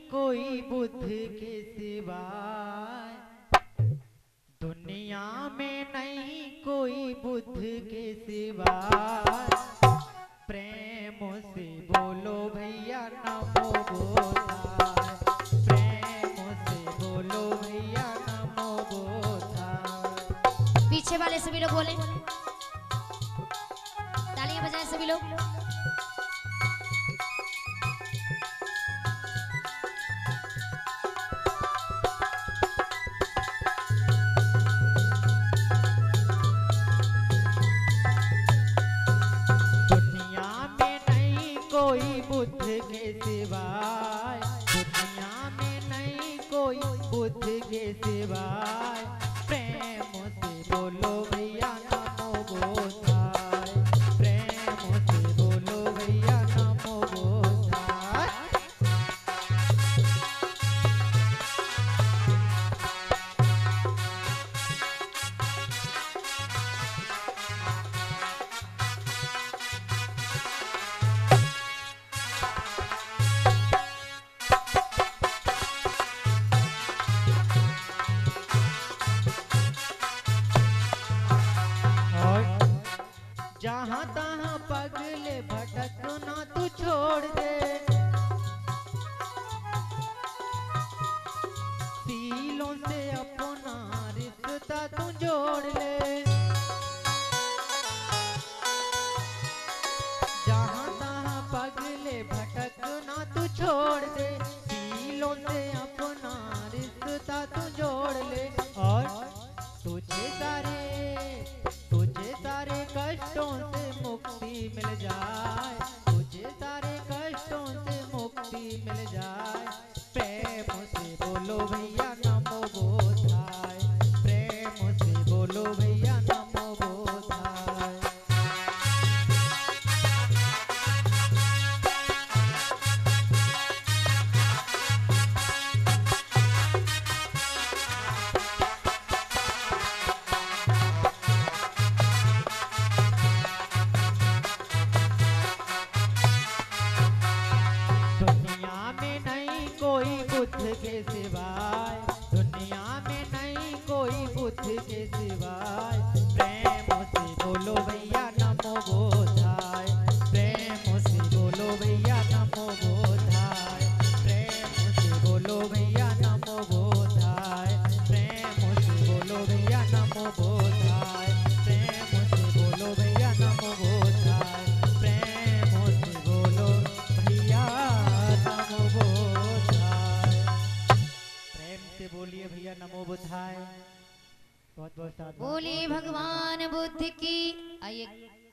कोई बुद्ध के सिवाय, दुनिया में नहीं कोई बुद्ध के सिवाय। प्रेम से बोलो भैया नमो बोधाय, प्रेम से बोलो भैया नमो बोधाय। पीछे वाले सभी लोग बोले, तालियां बजाएं सभी लोग। कोई बुद्ध के सिवाय, दुनिया में नहीं कोई बुद्ध के सिवाय। प्रेम से बोलो भैया नमो बोधाय, प्रेम से बोलो भैया नमो बोधाय। जहाँ तहाँ पगले भटकना तू छोड़ दे, सीलों से अपना रिश्ता तू जोड़ ले। जहाँ तहाँ पगले भटकना तू छोड़ दे, सीलों से अपना रिश्ता तू जोड़ ले। और तुझे सारे कष्टों से मुक्ति मिल जाए, तुझे सारे कष्टों से मुक्ति मिल जाए। प्रेम से बोलो भैया नमो बोधाय, प्रेम से बोलो भैया नमो बोधाय। कोई बुद्ध के सिवाय, दुनिया में नहीं कोई बुद्ध के सिवाय। प्रेम से बोलो भैया नमो बोधाय, प्रेम से बोलो भैया नमो बोधाय, प्रेम से बोलो भैया नमो बोधाय, प्रेम से बोलो भैया नमो बोधाय, प्रेम से बोलो भैया नमो बोधाय, प्रेम से बोलो भैया नमो बोधाय। से बोलिए भैया नमो बुद्धाय। बहुत बहुत बोलिए भगवान बुद्ध की। आइए